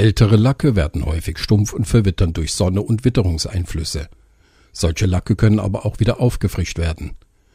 Ältere Lacke werden häufig stumpf und verwittern durch Sonne und Witterungseinflüsse. Solche Lacke können aber auch wieder aufgefrischt werden.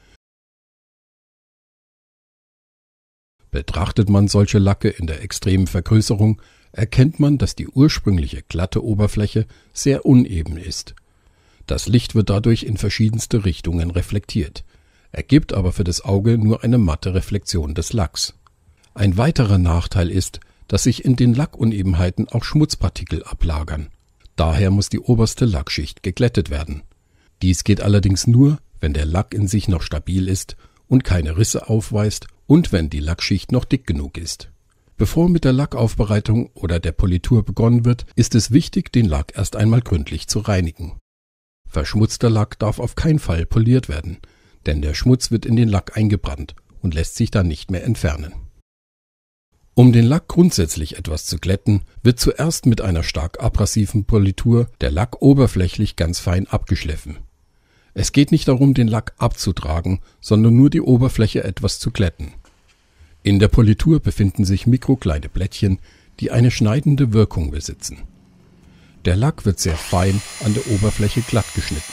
Betrachtet man solche Lacke in der extremen Vergrößerung, erkennt man, dass die ursprüngliche glatte Oberfläche sehr uneben ist. Das Licht wird dadurch in verschiedenste Richtungen reflektiert, ergibt aber für das Auge nur eine matte Reflexion des Lacks. Ein weiterer Nachteil ist, dass sich in den Lackunebenheiten auch Schmutzpartikel ablagern. Daher muss die oberste Lackschicht geglättet werden. Dies geht allerdings nur, wenn der Lack in sich noch stabil ist und keine Risse aufweist und wenn die Lackschicht noch dick genug ist. Bevor mit der Lackaufbereitung oder der Politur begonnen wird, ist es wichtig, den Lack erst einmal gründlich zu reinigen. Verschmutzter Lack darf auf keinen Fall poliert werden, denn der Schmutz wird in den Lack eingebrannt und lässt sich dann nicht mehr entfernen. Um den Lack grundsätzlich etwas zu glätten, wird zuerst mit einer stark abrasiven Politur der Lack oberflächlich ganz fein abgeschliffen. Es geht nicht darum, den Lack abzutragen, sondern nur die Oberfläche etwas zu glätten. In der Politur befinden sich mikrokleine Blättchen, die eine schneidende Wirkung besitzen. Der Lack wird sehr fein an der Oberfläche glatt geschnitten.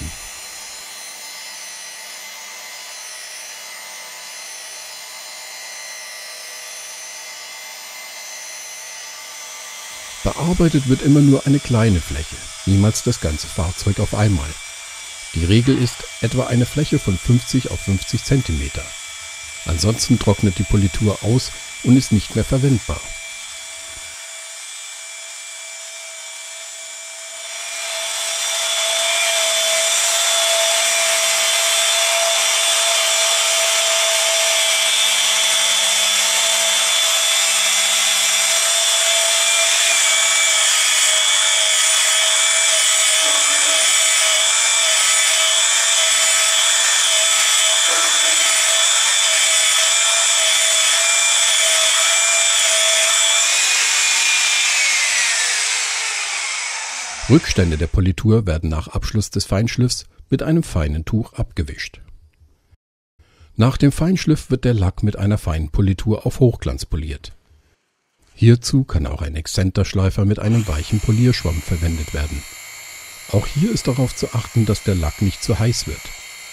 Bearbeitet wird immer nur eine kleine Fläche, niemals das ganze Fahrzeug auf einmal. Die Regel ist etwa eine Fläche von 50 auf 50 cm. Ansonsten trocknet die Politur aus und ist nicht mehr verwendbar. Rückstände der Politur werden nach Abschluss des Feinschliffs mit einem feinen Tuch abgewischt. Nach dem Feinschliff wird der Lack mit einer feinen Politur auf Hochglanz poliert. Hierzu kann auch ein Exzenterschleifer mit einem weichen Polierschwamm verwendet werden. Auch hier ist darauf zu achten, dass der Lack nicht zu heiß wird.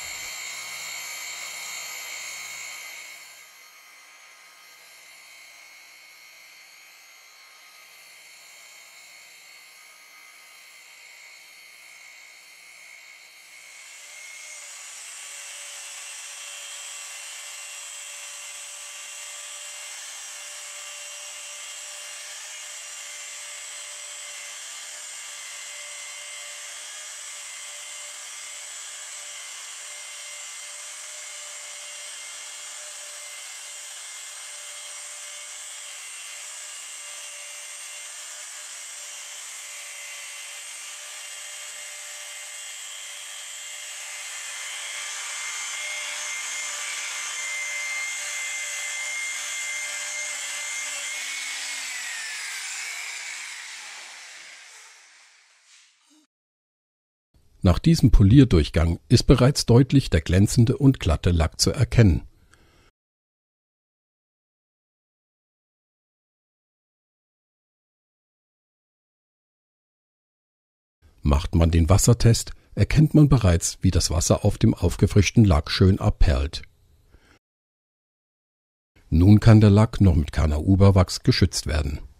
Nach diesem Polierdurchgang ist bereits deutlich der glänzende und glatte Lack zu erkennen. Macht man den Wassertest, erkennt man bereits, wie das Wasser auf dem aufgefrischten Lack schön abperlt. Nun kann der Lack noch mit Carnauba-Wachs geschützt werden.